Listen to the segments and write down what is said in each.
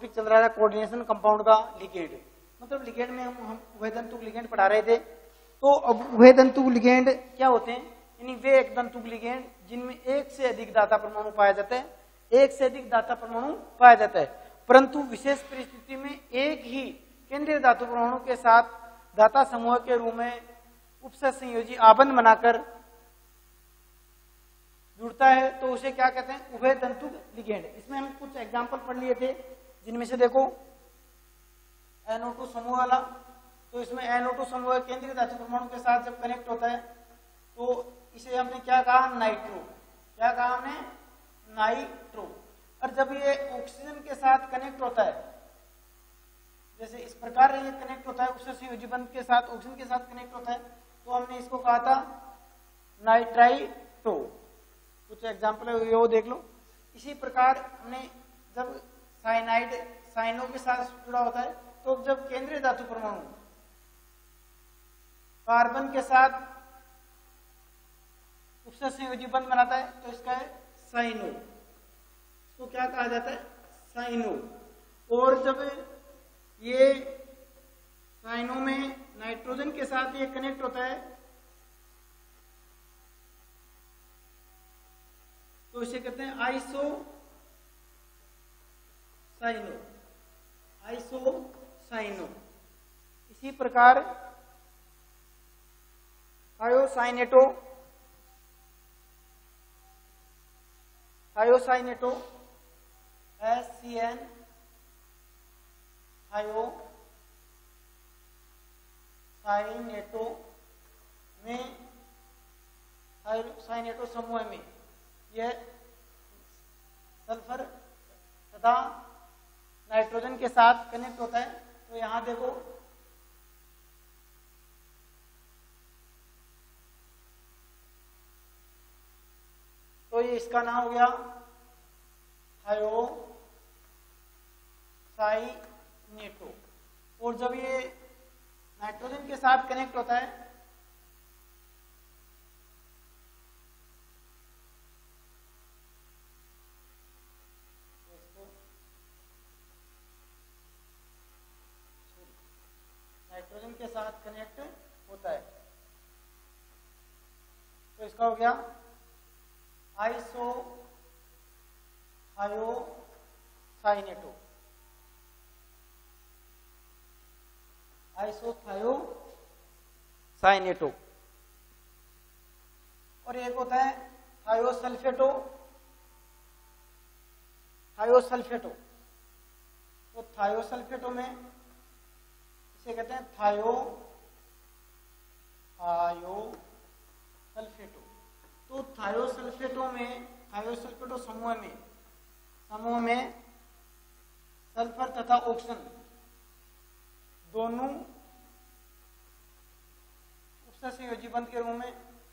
Topic चल रहा था कोऑर्डिनेशन कंपाउंड का लिगेंड, मतलब लिगेंड में हम उभयतंतुक लिगेंड पढ़ा रहे थे। तो अब उभयतंतुक लिगेंड क्या होते हैं, यानी वे एक तंतुक लिगेंड जिनमें एक से अधिक दाता परमाणु पाया जाता है, एक से अधिक दाता परमाणु पाया जाता है, परंतु विशेष परिस्थिति में एक ही केंद्रीय धातु परमाणु के साथ दाता समूह के रूप में उपसंयोजी आबंध बनाकर जुड़ता है, तो उसे क्या कहते हैं, उभय तंतुक लिगेंड। इसमें हम कुछ एग्जांपल पढ़ लिए थे, जिनमें से देखो NO2 समूह वाला, तो इसमें NO2 समूह केंद्रीय धातु परमाणु के साथ जब कनेक्ट होता है तो इसे हमने क्या कहा, नाइट्रो, क्या कहा हमने, नाइट्रो। और जब ये ऑक्सीजन के साथ कनेक्ट होता है, जैसे इस प्रकार ये कनेक्ट होता है, उपसंयोजी बंध के साथ ऑक्सीजन के साथ कनेक्ट होता है, तो हमने इसको कहा था नाइट्राइट्रो। कुछ एग्जाम्पल है वो देख लो। इसी प्रकार हमने जब साइनाइड साइनो के साथ जुड़ा होता है, तो जब केंद्रीय धातु परमाणु कार्बन के साथ उपसंयोजी बंध बनाता है, तो इसका है साइनो, तो क्या कहा जाता है, साइनो। और जब ये साइनो में नाइट्रोजन के साथ ये कनेक्ट होता है, तो इसे कहते हैं आइसो साइनो, आइसो साइनो। इसी प्रकार थायोसाइनेटो, थायोसाइनेटो SCN थायोसाइनेटो में, थायोसाइनेटो समूह में यह सल्फर तथा नाइट्रोजन के साथ कनेक्ट होता है। तो यहां देखो तो ये इसका नाम हो गया थायोसाइनेटो। और जब ये नाइट्रोजन के साथ कनेक्ट होता है, नाइट्रोजन के साथ कनेक्ट होता है, तो इसका हो गया आइसो थायोसाइनेटो, आइसोथायोसाइनेटो। और एक होता है थायोसल्फेटो, थायोसल्फेटो। तो थायोसल्फेटो में इसे कहते हैं थायोसल्फेटो। तो थायोसल्फेटो में, थायोसल्फेटो समूह में सल्फर तथा ऑक्सीजन दोनों उपसंयोजी बंध के रूप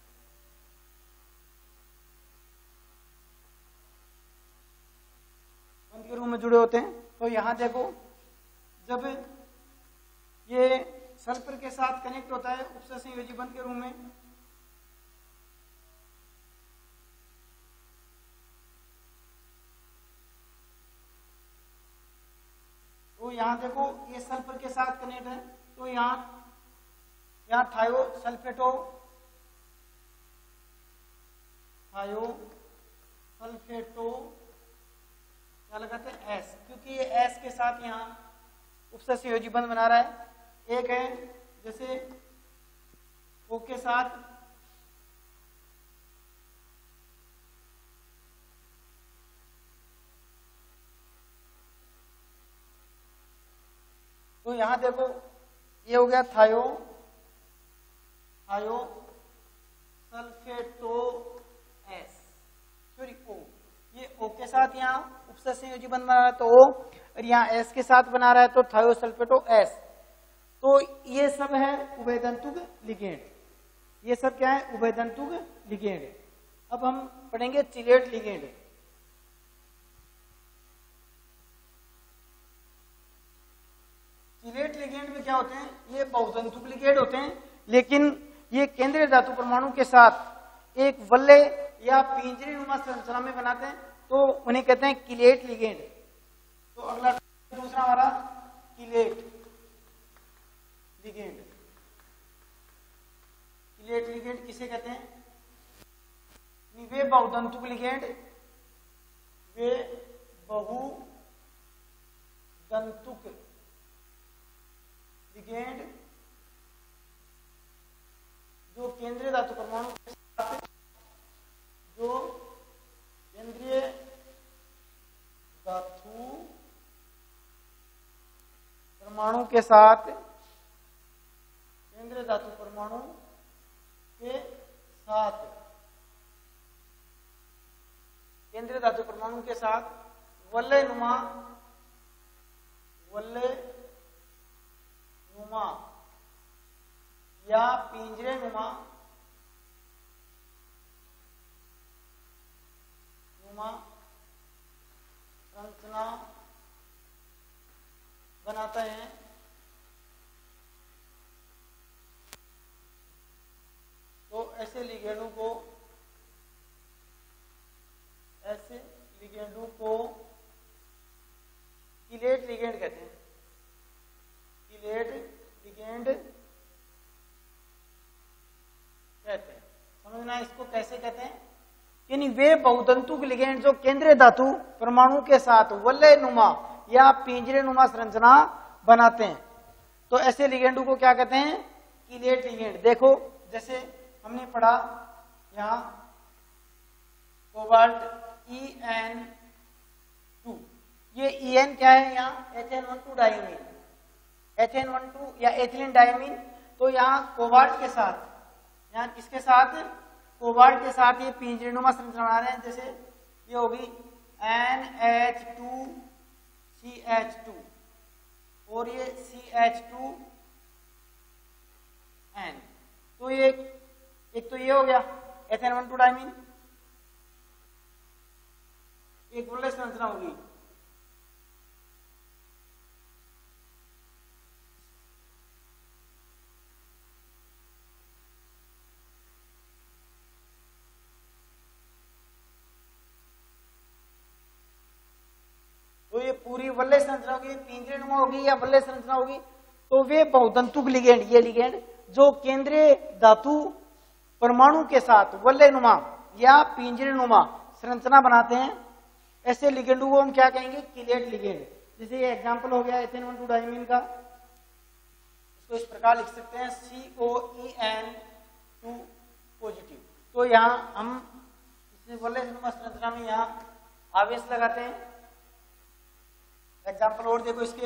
में जुड़े होते हैं। तो यहां देखो जब ये सल्फर के साथ कनेक्ट होता है उपसंयोजी बंध के रूप में, तो यहां देखो ये सल्फर के साथ कनेक्ट है, तो यहाँ थायोसल्फेटो, क्या लगाते हैं, S, क्योंकि ये S के साथ यहाँ उपसंयोजी बंध बना रहा है। एक है जैसे O के साथ तो यहां देखो ये हो गया थायोसल्फेटो S, सॉरी O, ये O के साथ यहाँ उपसंयोजी बंध बना रहा है तो O, और यहाँ S के साथ बना रहा है तो थायोसल्फेटो S। तो ये सब है उभयतंतुक लिगेंड, ये सब क्या है, उभयतंतुक लिगेंड। अब हम पढ़ेंगे चिलेट लिगेंड। चिलेट लिगेंड में क्या होते हैं, ये बहुतंतुक लिगेंड होते हैं, लेकिन ये केंद्रीय धातु परमाणु के साथ एक वल्ले या पिंजरे नुमा संरचना में बनाते हैं, तो उन्हें कहते हैं किलेट लिगेंड। तो अगला दूसरा किलेट लिगेंड। किलेट लिगेंड किसे कहते हैं? वे बहुदंतुक लिगेंड, वे बहुदंतुक लिगेंड जो केंद्रीय धातु परमाणु के साथ, जो केंद्रीय धातु परमाणु के साथ, केंद्रीय धातु परमाणु के साथ, केंद्रीय धातु परमाणु के साथ वलयनुमा या पिंजरे नुमा संरचना बनाते हैं। तो ऐसे लिगेंडों को किलेट लिगेंड कहते हैं। किलेट लिगेंड कहते हैं। समझना इसको कैसे कहते हैं? यानी वे बहुतंतुक लिगेंड जो केंद्रीय धातु परमाणु के साथ वलयनुमा या पिंजरे नुमा संरचना बनाते हैं। तो ऐसे लिगेंडों को क्या कहते हैं? Chelate ligand. देखो जैसे हमने पढ़ा यहां कोबाल्ट En2, ये En क्या है? यहाँ एथेन-1,2 डायमीन, एथेन-1,2 या एथिलीन डायमीन। तो यहाँ कोबाल्ट के साथ, यहाँ किसके साथ? कोबाल्ट के साथ ये पिंजरेनुमा संरचना बना रहे हैं। जैसे ये होगी NH2CH2 और ये CH2N। तो ये एक तो ये हो गया एथेन-1,2 डायमीन, एक वलय संरचना होगी। तो ये पूरी वलय संरचना होगी, पिंजरेनुमा होगी या वलय संरचना होगी। तो वे बहुतंतुक लिगेंड, ये लिगेंड जो केंद्रीय धातु परमाणु के साथ वलयनुमा या पिंजरेनुमा संरचना बनाते हैं, ऐसे लिगेंडों को हम क्या कहेंगे? Chelate ligand. जैसे ये एग्जांपल हो गया एथेन-1,2 डायमीन का, इसको इस प्रकार लिख सकते हैं COEN2 पॉजिटिव। तो यहां हम इसमें वलयनुमा संरचना में यहां आवेश लगाते हैं। एग्जांपल और देखो इसके,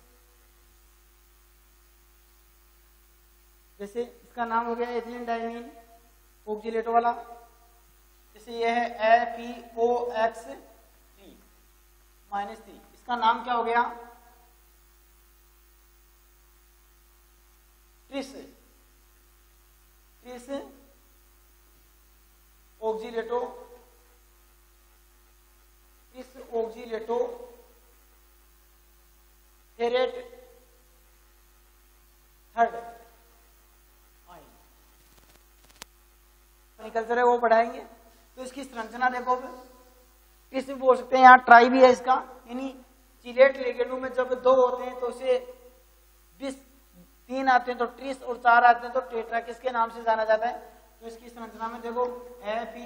जैसे इसका नाम हो गया एथिलीन डायमीन ऑक्सीलेटो वाला। जैसे यह है FeOX3-3, इसका नाम क्या हो गया? Tris oxalato ferrate third ion कल्चर है, वो पढ़ाएंगे। तो इसकी संरचना देखो, ट्रिस भी बोल सकते हैं, यहाँ ट्राई भी है इसका। यानी चिलेट लिगेंडों में जब 2 होते हैं तो उसे 3 आते हैं तो ट्रिस, और 4 आते हैं तो टेट्रा, किसके नाम से जाना जाता है? तो इसकी संरचना में देखो Fe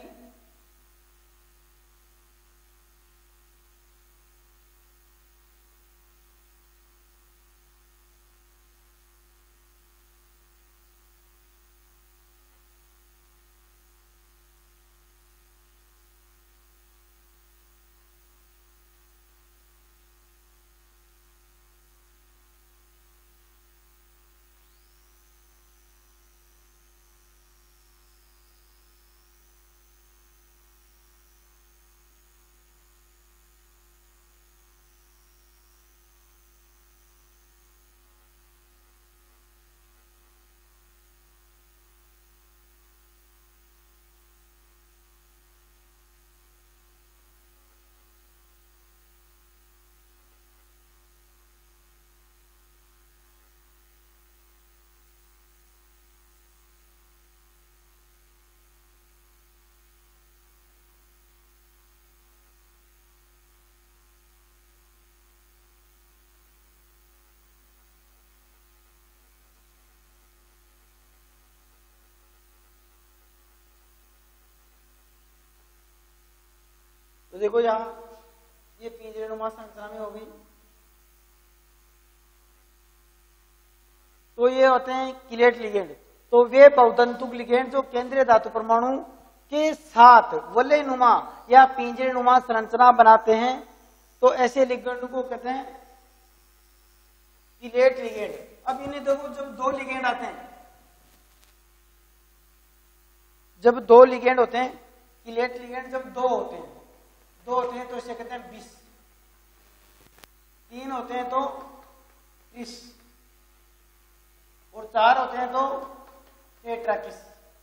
देखो यहाँ ये पिंजरेनुमा संरचना में होगी, तो ये होते हैं किलेट लिगेंड। तो वे बहुतंतुक लिगेंड जो केंद्रीय धातु परमाणु के साथ वलयनुमा या पिंजरेनुमा संरचना बनाते हैं, तो ऐसे लिगेंड को कहते हैं किलेट लिगेंड। अब इन्हें देखो, जब दो लिगेंड आते हैं, जब दो लिगेंड होते हैं, किलेट लिगेंड जब दो होते हैं तो इसे कहते हैं बिस, तीन होते हैं तो ट्रिस, और चार होते हैं तो टेट्राकिस।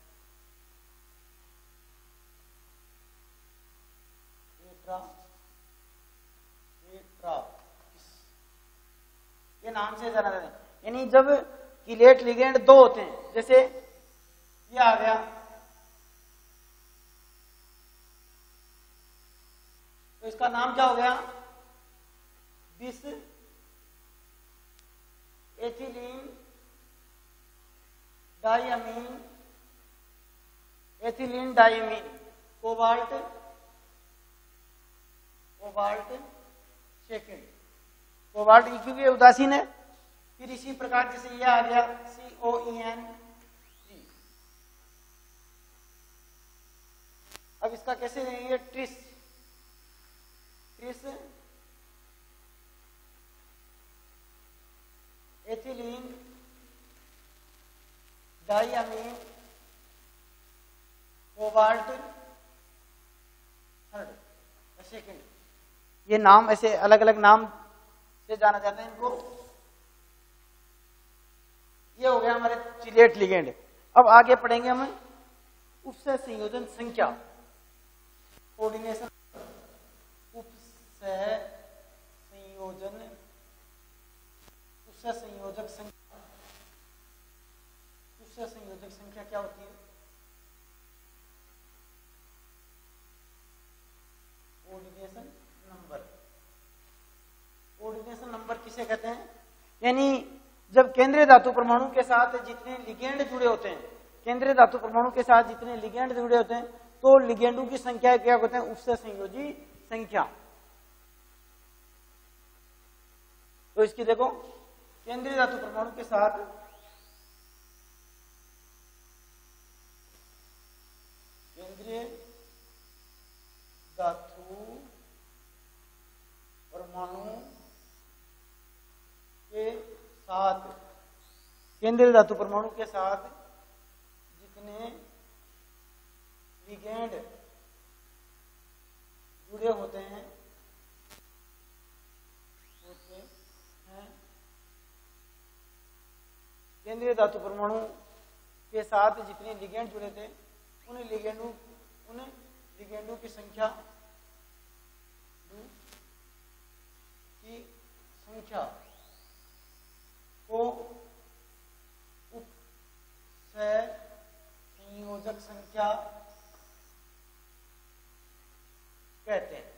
ये नाम से जाना जाता है। यानी जब किलेट लिगेंड दो होते हैं, जैसे ये आ गया, तो इसका नाम क्या हो गया, bis ethylenediamine, ethylenediamine, cobalt second, cobalt क्योंकि उदासीन है। फिर इसी प्रकार जैसे ये आ गया COEN। अब इसका कैसे लेंगे, tris ethylenediamine cobalt third second. ये नाम ऐसे अलग अलग नाम से जाना जाता है इनको। ये हो गया हमारे चिलेट लिगेंड। अब आगे पढ़ेंगे हम उपसह संयोजन संख्या, कोऑर्डिनेशन, उपसह संयोजक संख्या। उपसह संयोजक संख्या क्या होती है, कोऑर्डिनेशन नंबर। कोऑर्डिनेशन नंबर किसे कहते हैं, यानी जब केंद्रीय धातु परमाणु के साथ जितने लिगेंड जुड़े होते हैं, केंद्रीय धातु परमाणु के साथ जितने लिगेंड जुड़े होते हैं, तो लिगेंडों की संख्या क्या कहते हैं, उपसह संयोजी संख्या। तो इसकी देखो, केंद्रीय धातु परमाणु के साथ केंद्रीय धातु परमाणु के साथ, केंद्रीय धातु परमाणु के साथ जितने लिगेंड जुड़े होते हैं केंद्रीय धातु परमाणु के साथ जितने लिगेंड जुड़े थे, उन लिगेंडों की संख्या को उपसह संयोजक संख्या कहते हैं।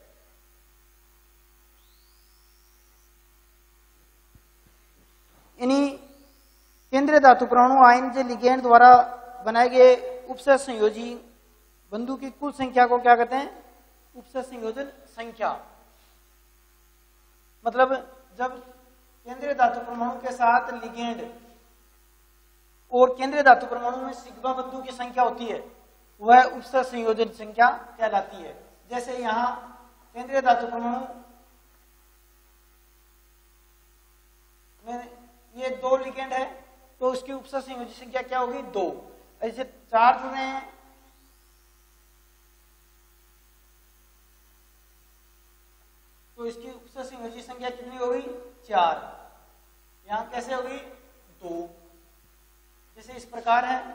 यानी केंद्रीय धातु परमाणु आयनज लिगेंड द्वारा बनाए गए उपसह संयोजी बंधु की कुल संख्या को क्या कहते हैं, उपसह संयोजन संख्या। मतलब जब केंद्रीय धातु परमाणु के साथ लिगेंड और केंद्रीय धातु परमाणु में सिग्मा बंधु की संख्या होती है, वह उपसह संयोजन संख्या कहलाती है। जैसे यहां केंद्रीय धातु परमाणु में ये दो लिगेंड है, तो उसकी उपसह संयोजी संख्या क्या होगी, 2। ऐसे 4 जुड़े हैं, तो इसकी उपसह संयोजी संख्या कितनी होगी, 4। यहां कैसे होगी, 2। जैसे इस प्रकार है,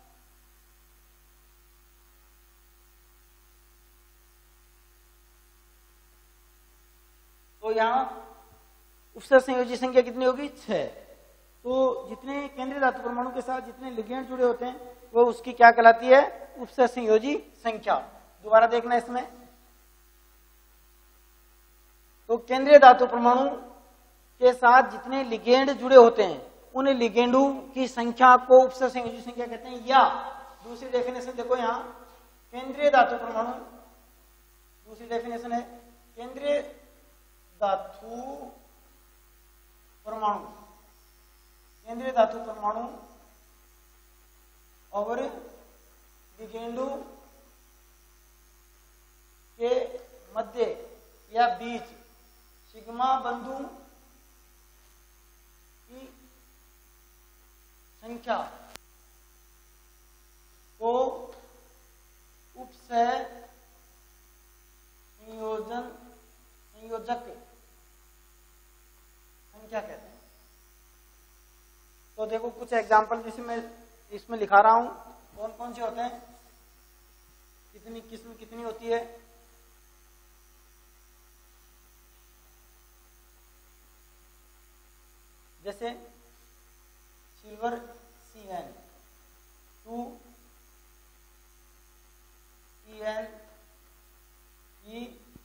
तो यहां उपसह संयोजी संख्या कितनी होगी, 6। तो जितने केंद्रीय धातु परमाणु के साथ जितने लिगेंड जुड़े होते हैं, वो उसकी क्या कहलाती है, उपसह संयोजी संख्या। दोबारा देखना इसमें, तो केंद्रीय धातु परमाणु के साथ जितने लिगेंड जुड़े होते हैं, उन लिगेंडों की संख्या को उपसह संयोजी संख्या कहते हैं। या दूसरी डेफिनेशन देखो, यहां केंद्रीय धातु परमाणु दूसरी डेफिनेशन है केंद्रीय धातु परमाणु, केंद्रीय धातु परमाणु और लिगेंडों के मध्य या बीच सिग्मा बंधु की संख्या को उपसह संयोजक संख्या कहते हैं। तो देखो कुछ एग्जांपल जिसे मैं इसमें लिखा रहा हूं, कौन कौन से होते हैं, कितनी किस्म कितनी होती है। जैसे silver Cn 2 En E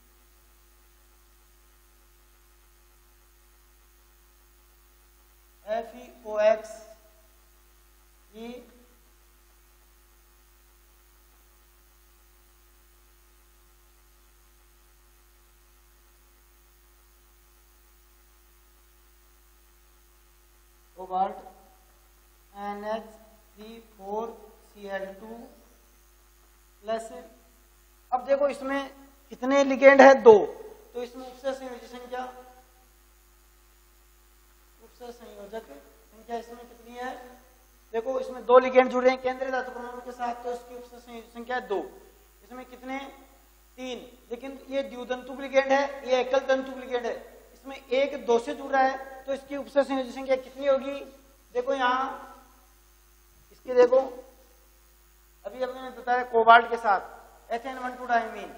FeOX E cobalt NH3,4Cl2 plus. अब देखो इसमें कितने लिगेंड है, 2, तो इसमें उपसह संयोजक संख्या, उपसह संयोजक संख्या इसमें कितनी है, देखो इसमें 2 लिगेंड जुड़े हैं केंद्रीय धातु परमाणु के साथ, तो इसकी उपसह संयोजक संख्या है 2। इसमें कितने, 3, लेकिन ये द्वितंतुक लिगेंड है, ये एकल तंतुक लिगेंड है। इसमें एक 2 से जुड़ रहा है, तो इसकी उपसह संयोजक संख्या कितनी होगी, देखो यहां इसके देखो अभी हमने बताया कोबाल्ट के साथ Hn12 डायमीन,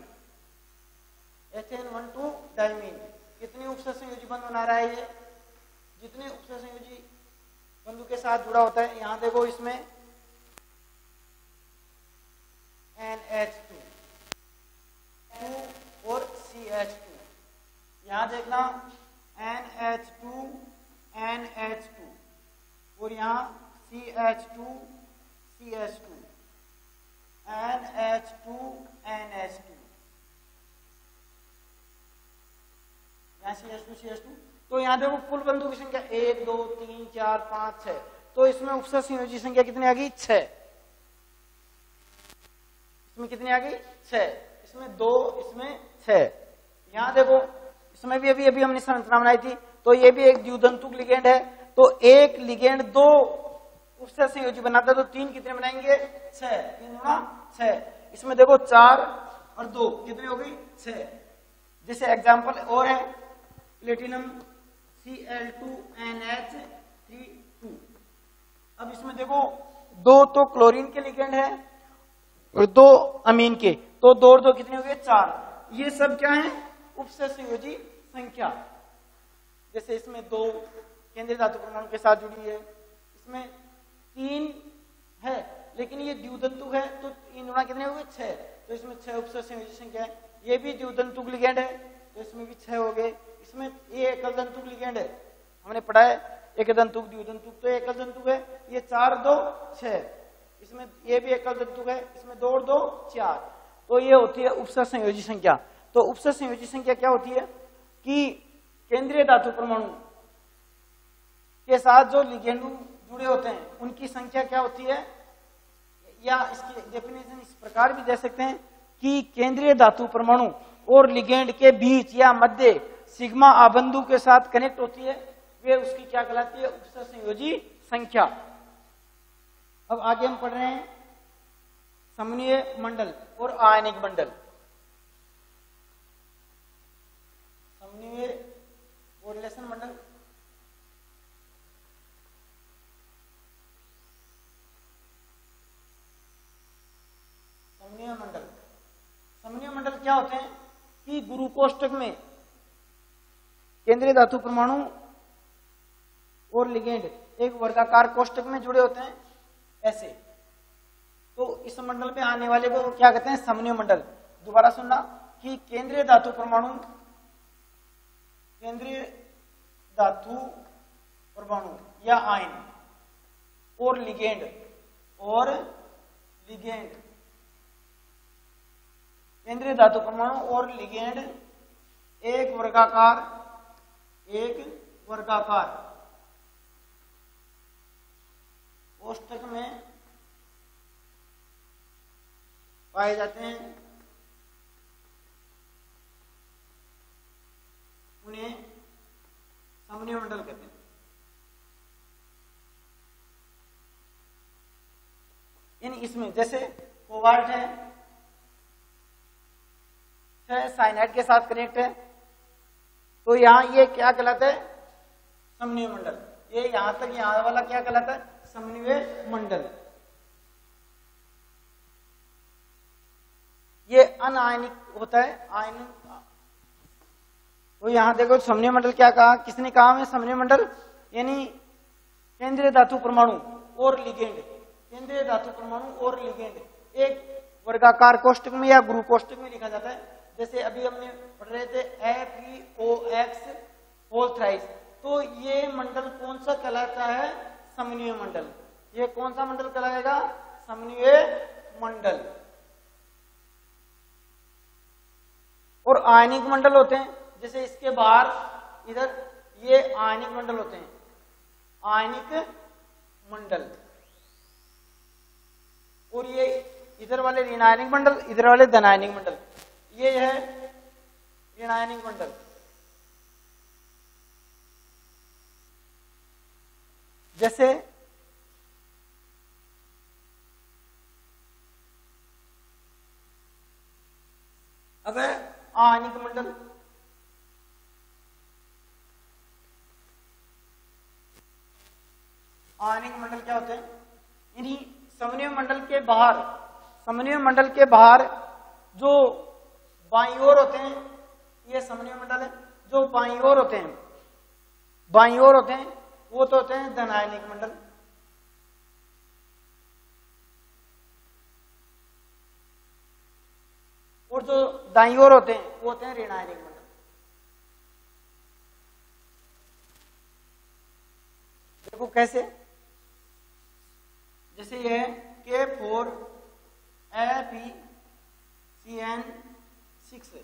Hn12 डायमीन कितनी उपसह संयोजी बंध बना रहा है, ये जितने उपसह संयोजी बंधु के साथ जुड़ा होता है। यहां देखो इसमें NH2 और CH2, यहां देखना NH2 NH2 और यहां CH2 CH2 NH2 NH2, यहां CH2 CH2। तो यहां देखो कुल बंधु की संख्या 1 2 3 4 5 6, तो इसमें उपसह संयोजी संख्या कितनी आ गई, 6। इसमें कितनी आ गई, 6, इसमें 2, इसमें 6। यहां देखो इसमें भी अभी हमने संरचना बनाई थी, तो ये भी एक द्वितंतुक लिगेंड है, तो एक लिगेंड 2 उपसह संयोजी बनाता है, तो 3 कितने बनाएंगे, 6, 3 गुणा 6। इसमें देखो 4 और 2 कितनी हो गई, 6। जैसे एग्जांपल और है प्लेटिनम Cl2NH32। अब इसमें देखो 2 तो क्लोरीन के लिगेंड है और 2 अमीन के, तो 2 और 2 कितने हो गए, 4। ये सब क्या है, उपसह संयोजी संख्या। जैसे इसमें 2 केंद्रीय धातु परमाणु के साथ जुड़ी है, इसमें 3 है लेकिन ये द्वितंतुक है, तो 3 गुणा कितने हो गए, 6, तो इसमें 6 उपसह संयोजी संख्या है। ये भी द्वितंतुक लिगेंड है, तो इसमें भी 6 हो गए। इसमें ये एकल तंतुक लिगेंड है, हमने पढ़ा है एक तंतुक द्वितंतुक, तो एकल तंतुक है, ये 4 2 6। इसमें ये भी एकल तंतुक है, इसमें 2 और 2 4, तो ये होती है उपसह संयोजी संख्या। तो उपसह संयोजी संख्या क्या होती है कि केंद्रीय धातु परमाणु के साथ जो लिगेंडू जुड़े होते हैं उनकी संख्या क्या होती है, या इसकी डेफिनेशन इस प्रकार भी दे सकते हैं कि केंद्रीय धातु परमाणु और लिगेंड के बीच या मध्य सिग्मा आबंधु के साथ कनेक्ट होती है, वे उसकी क्या कहलाती है, उपसह संयोजी संख्या। अब आगे हम पढ़ रहे हैं समन्वय मंडल और आयनिक मंडल। समन्वय और रिलेशन मंडल, समन्वय मंडल। समन्वय मंडल क्या होते हैं कि गुरु कोष्टक में केंद्रीय धातु परमाणु और लिगेंड एक वर्गाकार कोष्टक में जुड़े होते हैं ऐसे, तो इस मंडल में आने वाले को क्या कहते हैं, समन्वय मंडल। दोबारा सुनना कि केंद्रीय धातु परमाणु, केंद्रीय धातु परमाणु या आयन और लिगेंड केंद्रीय धातु परमाणु और लिगेंड एक वर्गाकार कोष्ठक में पाए जाते हैं, उन्हें समन्वय मंडल कहते हैं। इसमें जैसे कोबाल्ट है, साइनाइड के साथ कनेक्ट है, तो यहां ये क्या कहलाता है? समन्वय मंडल। ये यहां तक यहां वाला क्या कहलाता है? समन्वय मंडल। ये अनायनिक होता है, आयनिक। तो यहां देखो समन्वय मंडल क्या कहा, किसने कहा है समन्वय मंडल? यानी केंद्रीय धातु परमाणु और लिगेंड, केंद्रीय धातु परमाणु और लिगेंड एक वर्गाकार कोष्ठक में या गुरु कोष्ठक में लिखा जाता है। जैसे अभी हमने पढ़ रहे थे FeOX होल थ्राइस, तो ये मंडल कौन सा कहलाता है? समन्वय मंडल। ये कौन सा मंडल कहलाएगा? समन्वय मंडल। और आयनिक मंडल होते हैं, जैसे इसके बाहर इधर ये आयनिक मंडल होते हैं, आयनिक मंडल। और ये इधर वाले ऋणायनिक मंडल, इधर वाले धनायनिक मंडल। ये है ऋणायनिक मंडल। जैसे अगर आयनिक मंडल, आयनिक मंडल क्या होते हैं? यानी समन्वय मंडल के बाहर, समन्वय मंडल के बाहर जो बाईं ओर होते हैं, ये समन्वय मंडल है। जो बाईं ओर होते हैं, बाईं ओर होते हैं, वो तो होते हैं धनायनिक मंडल। और जो दाईं ओर होते हैं, वो होते हैं ऋणायनिक मंडल। देखो कैसे, जैसे ये है K4FeCN6,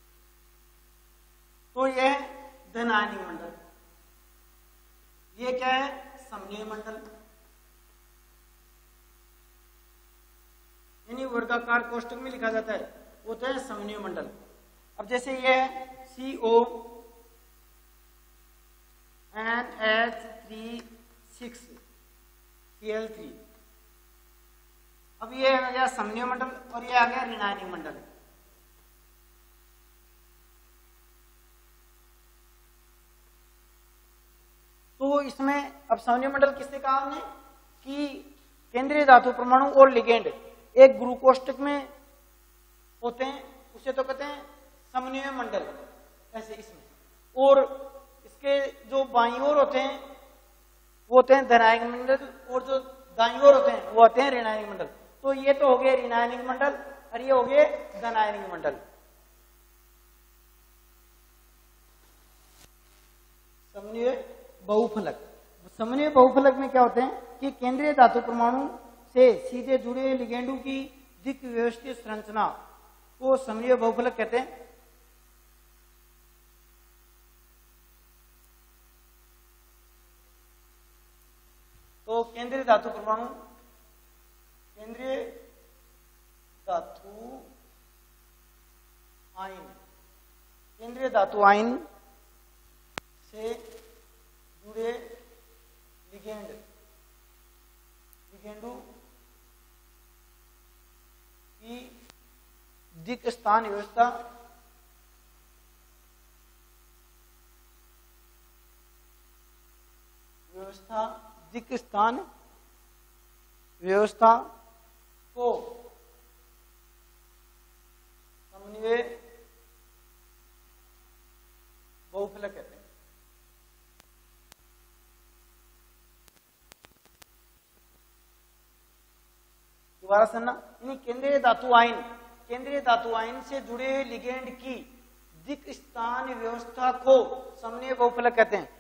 तो यह है धनायनिक मंडल। ये क्या है? समन्वय मंडल। यानी वर्गाकार कोष्ठक में लिखा जाता है, वो तो है समन्वय मंडल। अब जैसे ये है CONH3,6Cl3, अब ये आ गया समन्वय मंडल और ये आ गया ऋणायनिक मंडल। तो इसमें अब समन्वय मंडल किसने कहा हमने? कि केंद्रीय धातु परमाणु और लिगेंड एक गुरु कोष्ठक में होते हैं, उसे तो कहते हैं समन्वय मंडल। ऐसे इसमें, और इसके जो बाईं ओर होते हैं वो होते हैं धनायनिक मंडल, और जो दाईं ओर होते हैं वो होते हैं ऋणायनिक मंडल। तो ये तो हो गए ऋणायनिक मंडल और ये हो गए धनायनिक मंडल। समन्वय बहुफलक, समन्वय बहुफलक में क्या होते हैं कि केंद्रीय धातु परमाणु से सीधे जुड़े लिगेंडों की दिक् व्यवस्थित संरचना को समन्वय बहुफलक कहते हैं। तो केंद्रीय धातु परमाणु, केंद्रीय धातु आयन, केंद्रीय धातु आयन से जुड़े लिगेंडों की दिक् स्थान व्यवस्था दिक् स्थान व्यवस्था को समन्वय बहुफलक कहते हैं। दोबारा सुनना, यानी केंद्रीय धातु आयन, केंद्रीय धातु आयन से जुड़े लिगेंड की दिक् स्थान व्यवस्था को समन्वय बहुफलक कहते हैं।